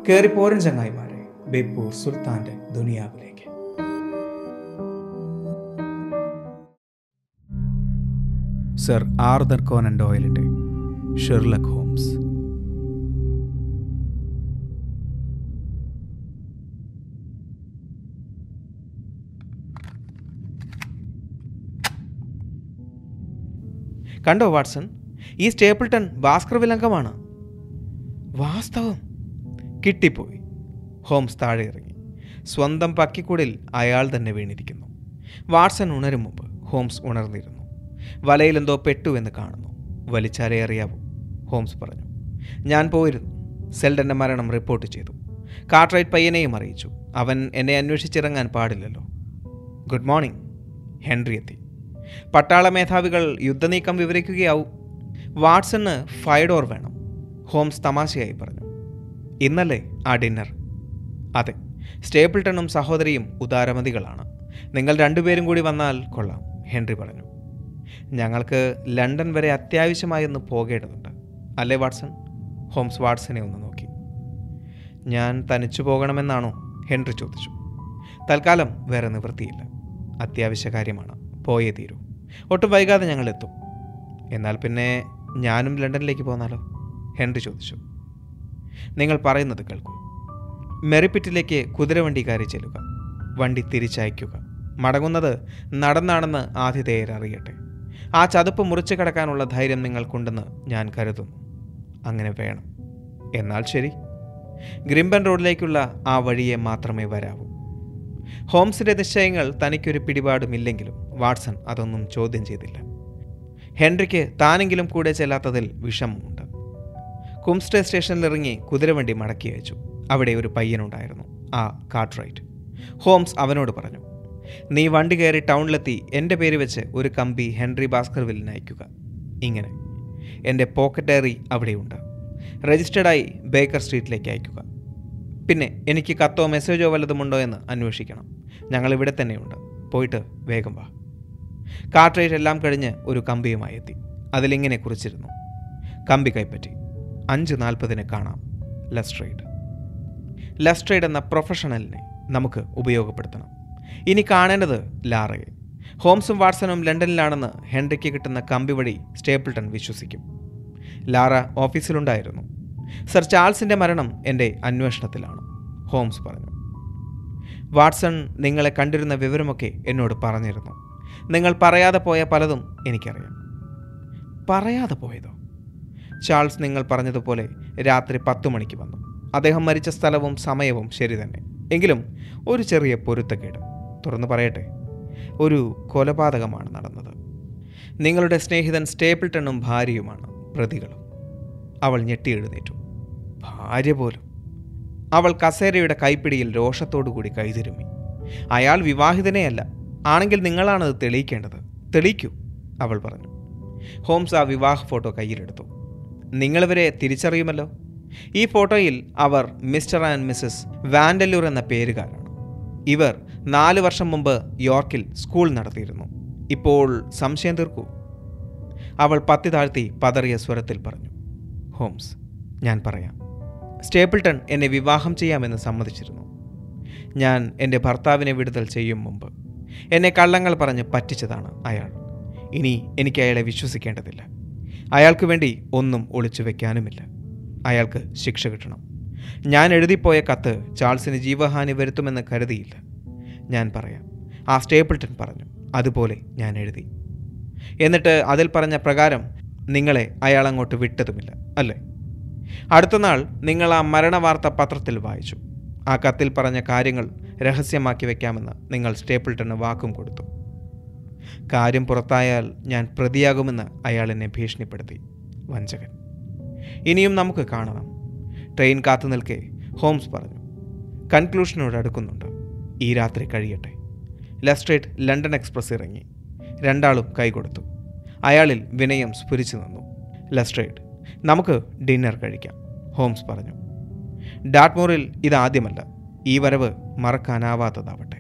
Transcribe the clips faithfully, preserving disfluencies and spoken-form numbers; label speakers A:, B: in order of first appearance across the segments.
A: കേറിപ്പോരൻ ചങ്ങായിമാരെ, ബേപ്പൂർ സുൽത്താന്റെ ദുനിയാവിലേക്ക്. സർ ആർതർ കോനൻ ഡോയലിന്റെ ഷെർലക് ഹോംസ്. കണ്ടോ വാട്സൺ, ഈ സ്റ്റേപ്പിൾട്ടൺ ബാസ്കർവിൽ അംഗമാണ്. വാസ്തവം, കിട്ടിപ്പോയി. ഹോംസ് താഴെ ഇറങ്ങി. സ്വന്തം പക്കിക്കൂടിൽ അയാൾ തന്നെ വീണിരിക്കുന്നു. വാട്സൺ ഉണരും മുമ്പ് ഹോംസ് ഉണർന്നിരുന്നു. വലയിലെന്തോ പെട്ടുവെന്ന് കാണുന്നു. വലിച്ചാലേ അറിയാവൂ, ഹോംസ് പറഞ്ഞു. ഞാൻ പോയിരുന്നു. സെൽഡന്റെ മരണം റിപ്പോർട്ട് ചെയ്തു. കാർട്ട്റൈറ്റ് പയ്യനെയും അറിയിച്ചു. അവൻ എന്നെ അന്വേഷിച്ചിറങ്ങാൻ പാടില്ലല്ലോ. Good morning. ഹെൻറി എത്തി. പട്ടാള മേധാവികൾ യുദ്ധനീക്കം വിവരിക്കുകയാവും. വാട്സണ് ഫൈഡോർ വേണം, ഹോംസ് തമാശയായി പറഞ്ഞു. ഇന്നല്ലേ ആ ഡിന്നർ? അതെ, സ്റ്റേപ്പിൾട്ടണും സഹോദരിയും ഉദാരമതികളാണ്. നിങ്ങൾ രണ്ടുപേരും കൂടി വന്നാൽ കൊള്ളാം, ഹെൻറി പറഞ്ഞു. ഞങ്ങൾക്ക് ലണ്ടൻ വരെ അത്യാവശ്യമായി ഒന്ന് പോകേണ്ടതുണ്ട്, അല്ലേ വാട്സൺ? ഹോംസ് വാട്സനെ ഒന്ന് നോക്കി. ഞാൻ തനിച്ചു പോകണമെന്നാണോ? ഹെൻറി ചോദിച്ചു. തൽക്കാലം വേറെ നിവൃത്തിയില്ല. അത്യാവശ്യ കാര്യമാണ്, പോയേ തീരൂ. ഒട്ടും വൈകാതെ ഞങ്ങൾ എത്തും. എന്നാൽ പിന്നെ ഞാനും ലണ്ടനിലേക്ക് പോന്നാലോ? ഹെൻറി ചോദിച്ചു. നിങ്ങൾ പറയുന്നത് കേൾക്കൂ. മെറിപ്പിറ്റിലേക്ക് കുതിരവണ്ടി കയറി ചെല്ലുക. വണ്ടി തിരിച്ചയക്കുക. മടങ്ങുന്നത് നടന്നാണെന്ന് ആതിഥേയർ അറിയട്ടെ. ആ ചതുപ്പ് മുറിച്ചു കടക്കാനുള്ള ധൈര്യം നിങ്ങൾക്കുണ്ടെന്ന് ഞാൻ കരുതുന്നു. അങ്ങനെ വേണം. എന്നാൽ ശരി, ഗ്രിംബൻ റോഡിലേക്കുള്ള ആ വഴിയെ മാത്രമേ വരാവൂ. ഹോംസിന്റെ നിശ്ചയങ്ങൾ തനിക്കൊരു പിടിപാടുമില്ലെങ്കിലും വാട്സൺ അതൊന്നും ചോദ്യം ചെയ്തില്ല. ഹെൻറിക്ക് താനെങ്കിലും കൂടെ ചെല്ലാത്തതിൽ വിഷമമുണ്ട്. കുംസ്റ്റേ സ്റ്റേഷനിലിറങ്ങി കുതിരവണ്ടി മടക്കി അയച്ചു. അവിടെ ഒരു പയ്യനുണ്ടായിരുന്നു, ആ കാർട്ട്റൈറ്റ്. ഹോംസ് അവനോട് പറഞ്ഞു, നീ വണ്ടി കയറി ടൗണിലെത്തി എൻ്റെ പേര് വെച്ച് ഒരു കമ്പി ഹെൻറി ബാസ്കർവില്ലിന് അയക്കുക. ഇങ്ങനെ. എൻ്റെ പോക്കറ്റ് ഡയറി അവിടെയുണ്ട്. രജിസ്റ്റേർഡായി ബേക്കർ സ്ട്രീറ്റിലേക്ക് അയക്കുക. പിന്നെ എനിക്ക് കത്തോ മെസ്സേജോ വല്ലതുമുണ്ടോ എന്ന് അന്വേഷിക്കണം. ഞങ്ങളിവിടെ തന്നെയുണ്ട്. പോയിട്ട് വേഗം വാ. കാർട്ട്റൈറ്റ് എല്ലാം കഴിഞ്ഞ് ഒരു കമ്പിയുമായി എത്തി. അതിലിങ്ങനെ കുറിച്ചിരുന്നു: കമ്പി കൈപ്പറ്റി. അഞ്ച് നാൽപ്പതിന് കാണാം. ലസ്ട്രേഡ്. ലസ്ട്രേഡ് എന്ന പ്രൊഫഷണലിനെ നമുക്ക് ഉപയോഗപ്പെടുത്തണം. ഇനി കാണേണ്ടത് ലാറയെ. ഹോംസും വാട്സണും ലണ്ടനിലാണെന്ന് ഹെൻറിക്ക് കിട്ടുന്ന കമ്പി വഴി സ്റ്റേപ്പിൾട്ടൺ വിശ്വസിക്കും. ലാറ ഓഫീസിലുണ്ടായിരുന്നു. സർ ചാൾസിൻ്റെ മരണം എൻ്റെ അന്വേഷണത്തിലാണ്, ഹോംസ് പറഞ്ഞു. വാട്സൺ നിങ്ങളെ കണ്ടിരുന്ന വിവരമൊക്കെ എന്നോട് പറഞ്ഞിരുന്നു. നിങ്ങൾ പറയാതെ പോയ പലതും എനിക്കറിയാം. പറയാതെ പോയതോ? ചാൾസ് നിങ്ങൾ പറഞ്ഞതുപോലെ രാത്രി പത്തു മണിക്ക് വന്നു. അദ്ദേഹം മരിച്ച സ്ഥലവും സമയവും ശരി തന്നെ. എങ്കിലും ഒരു ചെറിയ പൊരുത്തക്കേട്. തുറന്നു പറയട്ടെ, ഒരു കൊലപാതകമാണ് നടന്നത്. നിങ്ങളുടെ സ്നേഹിതൻ സ്റ്റേപ്പിൾട്ടണും ഭാര്യയുമാണ് പ്രതികളും. അവൾ ഞെട്ടിയെഴുന്നേറ്റു. ഭാര്യ പോലും? അവൾ കസേരയുടെ കൈപ്പിടിയിൽ രോഷത്തോടുകൂടി കൈതിരുമ്മി. അയാൾ വിവാഹിതനെയല്ല. ആണെങ്കിൽ നിങ്ങളാണത് തെളിയിക്കേണ്ടത്. തെളിയിക്കൂ, അവൾ പറഞ്ഞു. ഹോംസ് ആ വിവാഹ ഫോട്ടോ കയ്യിലെടുത്തു. നിങ്ങളിവരെ തിരിച്ചറിയുമല്ലോ. ഈ ഫോട്ടോയിൽ അവർ മിസ്റ്റർ ആൻഡ് മിസ്സസ് വാൻഡല്ലൂർ എന്ന പേരുകാരാണ്. ഇവർ നാല് വർഷം മുമ്പ് യോർക്കിൽ സ്കൂൾ നടത്തിയിരുന്നു. ഇപ്പോൾ സംശയം തീർക്കൂ, അവൾ പത്തി താഴ്ത്തി പതറിയ സ്വരത്തിൽ പറഞ്ഞു. ഹോംസ്, ഞാൻ പറയാം. സ്റ്റേപ്പിൾട്ടൺ എന്നെ വിവാഹം ചെയ്യാമെന്ന് സമ്മതിച്ചിരുന്നു. ഞാൻ എൻ്റെ ഭർത്താവിനെ വിടുതൽ ചെയ്യും മുമ്പ് എന്നെ കള്ളങ്ങൾ പറഞ്ഞ് പറ്റിച്ചതാണ് അയാൾ. ഇനി എനിക്ക് അയാളെ വിശ്വസിക്കേണ്ടതില്ല. അയാൾക്ക് വേണ്ടി ഒന്നും ഒളിച്ചു വെക്കാനുമില്ല. അയാൾക്ക് ശിക്ഷ കിട്ടണം. ഞാൻ എഴുതിപ്പോയ കത്ത് ചാൾസിന് ജീവഹാനി വരുത്തുമെന്ന് കരുതിയില്ല. ഞാൻ പറയാം. ആ സ്റ്റേപ്പിൾട്ടൺ പറഞ്ഞു, അതുപോലെ ഞാൻ എഴുതി. എന്നിട്ട് അതിൽ പറഞ്ഞ പ്രകാരം നിങ്ങളെ അയാൾ അങ്ങോട്ട് വിട്ടതുമില്ല, അല്ലേ? അടുത്ത നാൾ നിങ്ങൾ ആ മരണവാർത്ത പത്രത്തിൽ വായിച്ചു. ആ കത്തിൽ പറഞ്ഞ കാര്യങ്ങൾ രഹസ്യമാക്കി വയ്ക്കാമെന്ന് നിങ്ങൾ സ്റ്റേപ്പിൾട്ടന് വാക്കും കൊടുത്തു. കാര്യം പുറത്തായാൽ ഞാൻ പ്രതിയാകുമെന്ന് അയാൾ എന്നെ ഭീഷണിപ്പെടുത്തി. വഞ്ചകൻ. ഇനിയും നമുക്ക് കാണണം. ട്രെയിൻ കാത്തു നിൽക്കെ ഹോംസ് പറഞ്ഞു. കൺക്ലൂഷനോട് അടുക്കുന്നുണ്ട്. ഈ രാത്രി കഴിയട്ടെ. ലസ്ട്രേഡ് ലണ്ടൻ എക്സ്പ്രസ് ഇറങ്ങി. രണ്ടാളും കൈകൊടുത്തു. അയാളിൽ വിനയം സ്ഫുരിച്ചു നിന്നു. ലസ്ട്രേഡ്, നമുക്ക് ഡിന്നർ കഴിക്കാം, ഹോംസ് പറഞ്ഞു. ഡാറ്റ്മോറിൽ ഇതാദ്യമല്ല. ഈ വരവ് മറക്കാനാവാത്തതാവട്ടെ.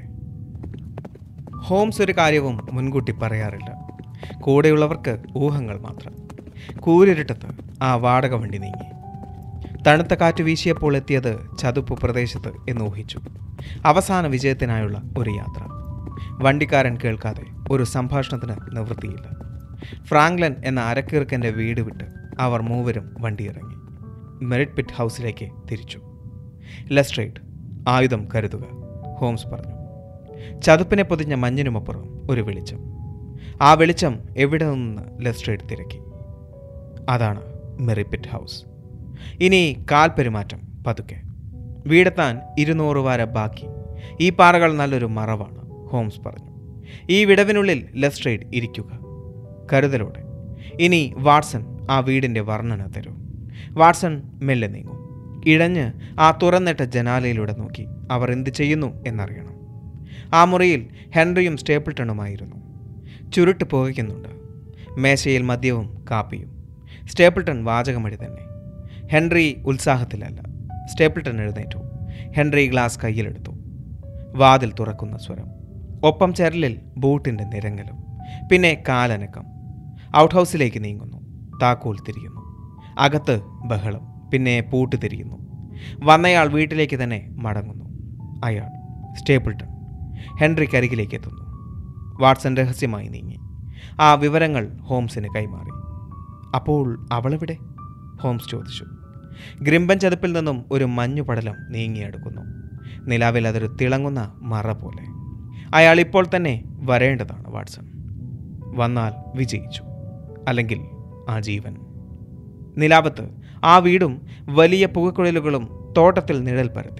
A: ഹോംസ് ഒരു കാര്യവും മുൻകൂട്ടി പറയാറില്ല. കൂടെയുള്ളവർക്ക് ഊഹങ്ങൾ മാത്രം. കൂരിരുട്ടത്ത് ആ വാടക വണ്ടി നീങ്ങി. തണുത്ത കാറ്റ് വീശിയപ്പോൾ എത്തിയത് ചതുപ്പ് പ്രദേശത്ത് എന്ന് ഊഹിച്ചു. അവസാന വിജയത്തിനായുള്ള ഒരു യാത്ര. വണ്ടിക്കാരൻ കേൾക്കാതെ ഒരു സംഭാഷണത്തിന് നിവൃത്തിയില്ല. ഫ്രാങ്ക്ലൻ എന്ന അരക്കീർക്കൻ്റെ വീട് വിട്ട് അവർ മൂവരും വണ്ടിയിറങ്ങി മെറിറ്റ് പിറ്റ് ഹൗസിലേക്ക് തിരിച്ചു. ലെസ്ട്രേഡ്, ആയുധം കരുതുക, ഹോംസ് പറഞ്ഞു. ചതുപ്പിനെ പൊതിഞ്ഞ മഞ്ഞിനുമപ്പുറം ഒരു വെളിച്ചം. ആ വെളിച്ചം എവിടെ നിന്ന് ലെസ്ട്രേഡ് തിരക്കി. അതാണ് മെറിറ്റ് പിറ്റ് ഹൗസ്. ഇനി കാൽപെരുമാറ്റം പതുക്കെ. വീടെത്താൻ ഇരുന്നൂറ് വാര ബാക്കി. ഈ പാറകൾ നല്ലൊരു മറവാണ്, ഹോംസ് പറഞ്ഞു. ഈ വിടവിനുള്ളിൽ ലെസ്ട്രേഡ് ഇരിക്കുക, കരുതലോടെ. ഇനി വാട്സൺ ആ വീടിൻ്റെ വർണ്ണന തരൂ. വാട്സൺ മെല്ലെ നീങ്ങും. ഇഴഞ്ഞ് ആ തുറന്നിട്ട ജനാലയിലൂടെ നോക്കി അവർ എന്ത് ചെയ്യുന്നു എന്നറിയണം. ആ മുറിയിൽ ഹെൻറിയും സ്റ്റേപ്പിൾട്ടണുമായിരുന്നു. ചുരുട്ട് പുകയ്ക്കുന്നുണ്ട്. മേശയിൽ മദ്യവും കാപ്പിയും. സ്റ്റേപ്പിൾട്ടൺ വാചകമടി തന്നെ. ഹെൻറി ഉത്സാഹത്തിലല്ല. സ്റ്റേപ്പിൾട്ടൺ എഴുന്നേറ്റു. ഹെൻറി ഗ്ലാസ് കയ്യിലെടുത്തു. വാതിൽ തുറക്കുന്ന സ്വരം. ഒപ്പം ചരലിൽ ബൂട്ടിൻ്റെ നിരങ്ങലും. പിന്നെ കാലനക്കം. ഔട്ട് ഹൗസിലേക്ക് നീങ്ങുന്നു. താക്കോൽ തിരിയുന്നു. അകത്ത് ബഹളം. പിന്നെ പൂട്ട് തിരിയുന്നു. വന്നയാൾ വീട്ടിലേക്ക് തന്നെ മടങ്ങുന്നു. അയാൾ സ്റ്റേപ്പിൾട്ടൺ ഹെൻറിക്ക് അരികിലേക്ക് എത്തുന്നു. വാട്സൺ രഹസ്യമായി നീങ്ങി. ആ വിവരങ്ങൾ ഹോംസിന് കൈമാറി. അപ്പോൾ അവളെവിടെ? ഹോംസ് ചോദിച്ചു. ഗ്രിമ്പൻ ചതുപ്പിൽ നിന്നും ഒരു മഞ്ഞുപടലം നീങ്ങിയെടുക്കുന്നു. നിലാവിൽ അതൊരു തിളങ്ങുന്ന മറ പോലെ. അയാൾ ഇപ്പോൾ തന്നെ വരേണ്ടതാണ് വാട്സൺ. വന്നാൽ വിജയിച്ചു, അല്ലെങ്കിൽ ആ ജീവൻ. നിലാവത്ത് ആ വീടും വലിയ പുകക്കുഴലുകളും തോട്ടത്തിൽ നിഴൽ പരത്തി.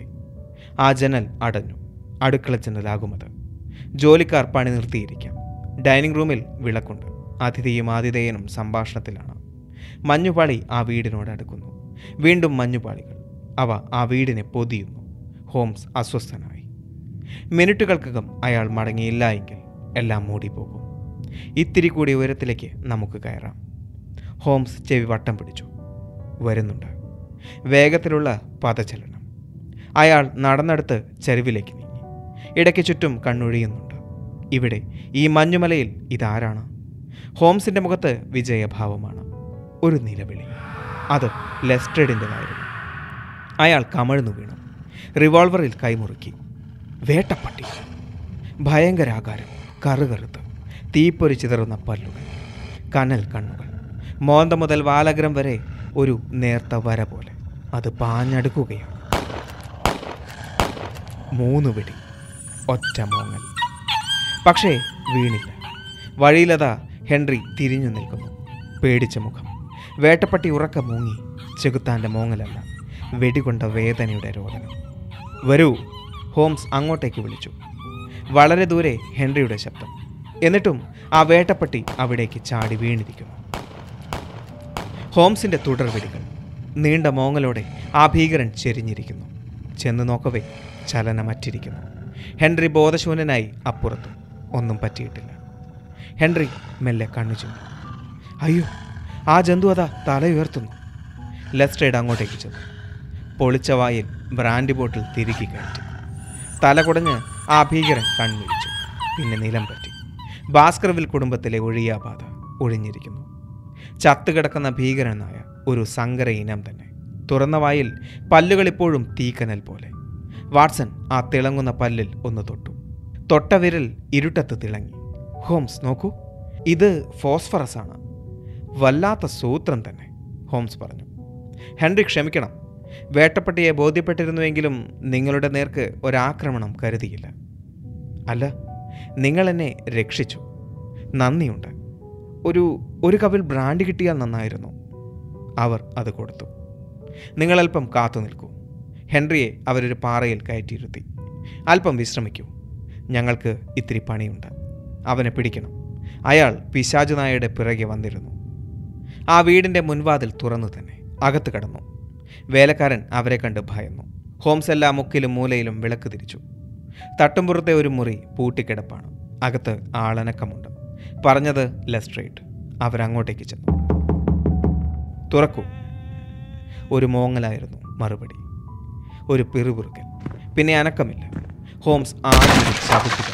A: ആ ജനൽ അടഞ്ഞു. അടുക്കള ജനലാകുമത്. ജോലിക്കാർ പണി നിർത്തിയിരിക്കാം. ഡൈനിങ് റൂമിൽ വിളക്കുണ്ട്. അതിഥിയും ആതിഥേയനും സംഭാഷണത്തിലാണ്. മഞ്ഞുപാളി ആ വീടിനോട് അടുക്കുന്നു. വീണ്ടും മഞ്ഞുപാളികൾ. അവ ആ വീടിനെ പൊതിയുന്നു. ഹോംസ് അസ്വസ്ഥനായി. മിനിറ്റുകൾക്കകം അയാൾ മടങ്ങിയില്ല എങ്കിൽ എല്ലാം മൂടിപ്പോകും. ഇത്തിരി കൂടി ഉയരത്തിലേക്ക് നമുക്ക് കയറാം. ഹോംസ് ചെവി വട്ടം പിടിച്ചു. വരുന്നുണ്ട്. വേഗത്തിലുള്ള പദചലനം. അയാൾ നടന്നെടുത്ത് ചരിവിലേക്ക് നീങ്ങി. ഇടയ്ക്ക് ചുറ്റും കണ്ണൊഴിയുന്നുണ്ട്. ഇവിടെ ഈ മഞ്ഞുമലയിൽ ഇതാരാണ്? ഹോംസിൻ്റെ മുഖത്ത് വിജയഭാവമാണ്. ഒരു നിലവിളി. അത് ലെസ്ട്രേഡിൻ്റെതായിരുന്നു. അയാൾ കമഴ്ന്നു വീണു. റിവോൾവറിൽ കൈമുറുക്കി. വേട്ടപ്പട്ടി. ഭയങ്കരാകാരം. കറുകറുത്ത് തീപ്പൊരി ചിതറുന്ന പല്ലുകൾ. കനൽ കണ്ണുകൾ. മോന്ത മുതൽ വാലഗ്രം വരെ ഒരു നേർത്ത വര പോലെ. അത് പാഞ്ഞടുക്കുകയാണ്. മൂന്ന് വെടി. ഒറ്റ മോങ്ങൽ. പക്ഷേ വീണില്ല. വഴിയിലതാ ഹെൻറി തിരിഞ്ഞു നിൽക്കുന്നു. പേടിച്ച മുഖം. വേട്ടപ്പട്ടി ഉറക്ക മൂങ്ങി. ചെകുത്താൻ്റെ മോങ്ങലല്ല, വെടികൊണ്ട വേദനയുടെ രോദനം. വരൂ, ഹോംസ് അങ്ങോട്ടേക്ക് വിളിച്ചു. വളരെ ദൂരെ ഹെൻറിയുടെ ശബ്ദം. എന്നിട്ടും ആ വേട്ടപ്പട്ടി അവിടേക്ക് ചാടി വീണിരിക്കുന്നു. ഹോംസിൻ്റെ തുടർവെടികൾ. നീണ്ട മോങ്ങലോടെ ആ ഭീകരൻ ചെരിഞ്ഞിരിക്കുന്നു. ചെന്ന് നോക്കവേ ചലനമറ്റിരിക്കുന്നു. ഹെൻറി ബോധശൂന്യനായി അപ്പുറത്തും. ഒന്നും പറ്റിയിട്ടില്ല. ഹെൻറി മെല്ലെ കണ്ണു ചുണ്ടി. അയ്യോ, ആ ജന്തു അതാ തല ഉയർത്തുന്നു. ലെസ്ട്രേഡ് അങ്ങോട്ടേക്ക് ചെന്നു. പൊളിച്ച വായിൽ ബ്രാൻഡി ബോട്ടിൽ തിരുകി കയറ്റി. തല കുടഞ്ഞ് ആ ഭീകരൻ കൺമിഴിച്ചു. പിന്നെ നിലം പറ്റി. ബാസ്കർവിൽ കുടുംബത്തിലെ ഒഴിയാബാധ ഒഴിഞ്ഞിരിക്കുന്നു. ചത്തുകിടക്കുന്ന ഭീകരനായ ഒരു സങ്കര ഇനം തന്നെ. തുറന്ന വായിൽ പല്ലുകൾ ഇപ്പോഴും തീക്കനൽ പോലെ. വാട്സൺ ആ തിളങ്ങുന്ന പല്ലിൽ ഒന്ന് തൊട്ടു. തൊട്ട വിരൽ ഇരുട്ടത്ത് തിളങ്ങി. ഹോംസ് നോക്കൂ, ഇത് ഫോസ്ഫറസ് ആണ്. വല്ലാത്ത സൂത്രം തന്നെ, ഹോംസ് പറഞ്ഞു. ഹെൻറി ക്ഷമിക്കണം. വേട്ടപ്പട്ടിയെ ബോധ്യപ്പെട്ടിരുന്നുവെങ്കിലും നിങ്ങളുടെ നേർക്ക് ഒരാക്രമണം കരുതിയില്ല. അല്ല, നിങ്ങളെന്നെ രക്ഷിച്ചു. നന്ദിയുണ്ട്. ഒരു ഒരു കവിൾ ബ്രാൻഡി കിട്ടിയാൽ നന്നായിരുന്നു. അവർ അത് കൊടുത്തു. നിങ്ങളൽപ്പം കാത്തു നിൽക്കൂ. ഹെൻറിയെ അവരൊരു പാറയിൽ കയറ്റിയിരുത്തി. അല്പം വിശ്രമിക്കൂ. ഞങ്ങൾക്ക് ഇത്തിരി പണിയുണ്ട്. അവനെ പിടിക്കണം. അയാൾ പിശാചുനായയുടെ പിറകെ വന്നിരുന്നു. ആ വീടിൻ്റെ മുൻവാതിൽ തുറന്നു തന്നെ അകത്ത് കടന്നു. വേലക്കാരൻ അവരെ കണ്ട് ഭയന്നു. ഹോംസ് എല്ലാ മുക്കിലും മൂലയിലും വിളക്ക് തിരിച്ചു. തട്ടുംപുറത്തെ ഒരു മുറി പൂട്ടിക്കിടപ്പാണ്. അകത്ത് ആളനക്കമുണ്ട്. പറഞ്ഞത് ലെസ്ട്രേഡ്. അവരങ്ങോട്ടേക്ക് ചെന്നു. തുറക്കൂ. ഒരു മോങ്ങലായിരുന്നു മറുപടി. ഒരു പിറുപിറുക്കൽ. പിന്നെ അനക്കമില്ല. ഹോംസ് ആദ്യം ശബ്ദിച്ചു.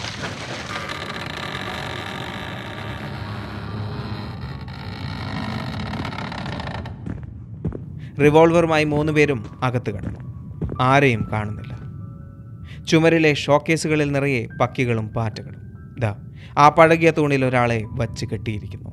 A: റിവോൾവറുമായി മൂന്ന് പേരും അകത്ത് കടന്നു. ആരെയും കാണുന്നില്ല. ചുമരിലെ ഷോക്കേസുകളിൽ നിറയെ പക്കികളും പാറ്റകളും. ദാ ആ പഴകിയ തൂണിൽ ഒരാളെ വച്ച് കെട്ടിയിരിക്കുന്നു.